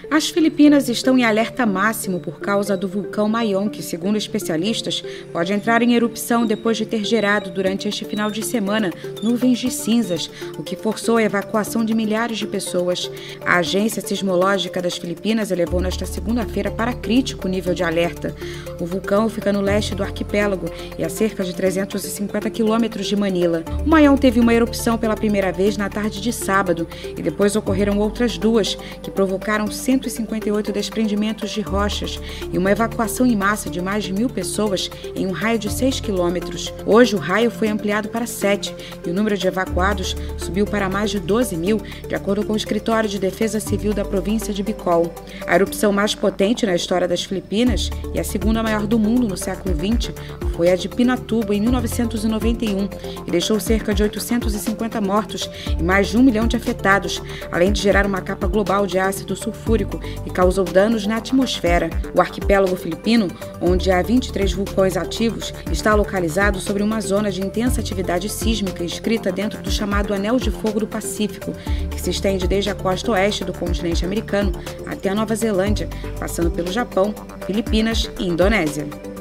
As Filipinas estão em alerta máximo por causa do vulcão Mayon, que, segundo especialistas, pode entrar em erupção depois de ter gerado, durante este final de semana, nuvens de cinzas, o que forçou a evacuação de milhares de pessoas. A Agência Sismológica das Filipinas elevou nesta segunda-feira para crítico nível de alerta. O vulcão fica no leste do arquipélago e a cerca de 350 quilômetros de Manila. O Mayon teve uma erupção pela primeira vez na tarde de sábado e depois ocorreram outras duas, que provocaram 158 desprendimentos de rochas e uma evacuação em massa de mais de 1.000 pessoas em um raio de 6 quilômetros. Hoje, o raio foi ampliado para 7 e o número de evacuados subiu para mais de 12.000, de acordo com o Escritório de Defesa Civil da província de Bicol. A erupção mais potente na história das Filipinas e a segunda maior do mundo no século XX foi a de Pinatubo, em 1991, e deixou cerca de 850 mortos e mais de 1 milhão de afetados, além de gerar uma capa global de ácido sulfúrico e causou danos na atmosfera. O arquipélago filipino, onde há 23 vulcões ativos, está localizado sobre uma zona de intensa atividade sísmica inscrita dentro do chamado Anel de Fogo do Pacífico, que se estende desde a costa oeste do continente americano até a Nova Zelândia, passando pelo Japão, Filipinas e Indonésia.